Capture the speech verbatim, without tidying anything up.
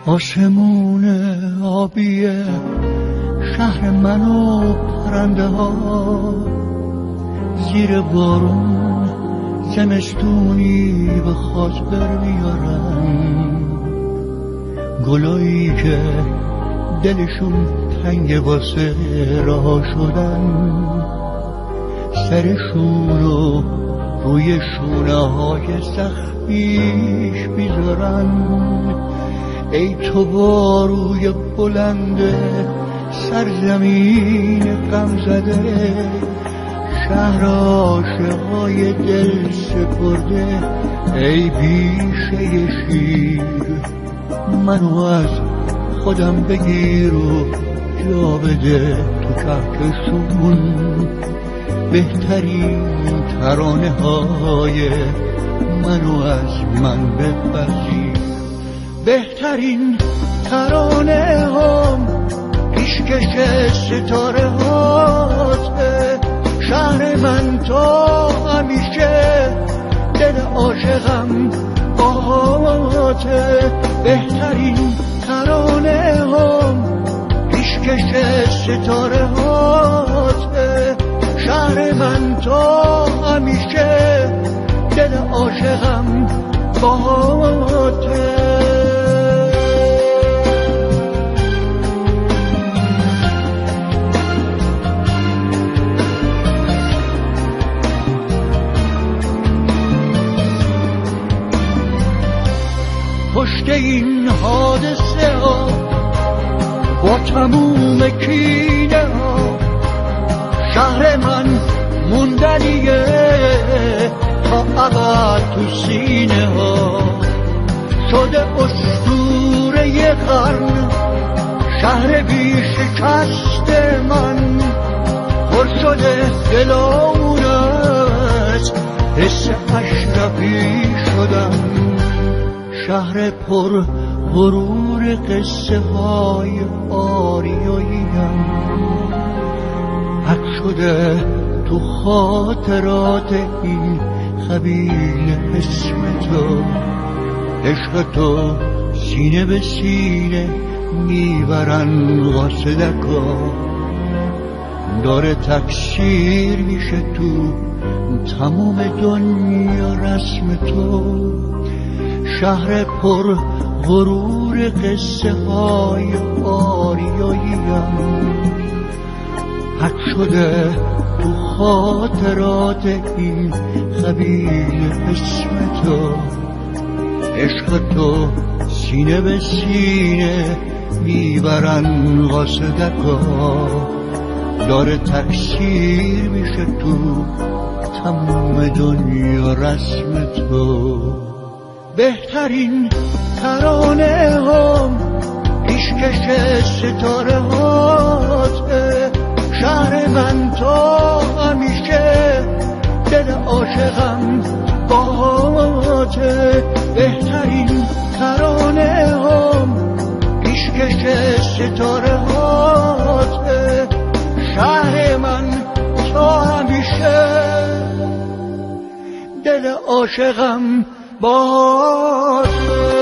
آسمون آبی شهر من و پرنده ها، زیر بارون زمستونی به خاطر میارن، گلایی که دلشون تنگ واسه رها شدن، سرشون رو روی شونه های زخمیش میذارن. ای تو باروی بلند سرزمین غم زده، شهر عاشقای دل سپرده، ای بیشه شیر منو از خودم بگیر و جا بده تو کهکشون، بهترین ترانه های منو از من بپذیر. بهترین ترانه هم پیشکش ستاره هاته، شهر من تا همیشه دل عاشقم باهاته. بهترین ترانه هم پیشکش ستاره هاته، شهر من تا همیشه دل عاشقم باهاته. پشت این حادثه ها با تموم کینه ها، شهر من موندنیه تا عقد تو سینه ها. شده اسطوره قرن شهر بی شکست من، پر شده دلامون از حس اشرفی شدم. شهر پر غرور قصه های آریاییم، حک شده تو خاطرات این خبیل اسم تو. عشق تو سینه به سینه میبرن قاصدکا، داره تکثیر میشه تو تمام دنیا رسم تو. شهر پر غرور قصه های آریاییم، حک شده تو خاطرات این خبیل اسم تو. عشق تو سینه به سینه میبرن قاصدکا، داره تکثیر میشه تو تمام دنیا رسم تو. بهترین ترانه هم پیشکش ستاره هاته، شهر من تا همیشه دل عاشقم باهاته. بهترین ترانه هم پیشکش ستاره هاته، شهر من تا همیشه دل عاشقم باهاته.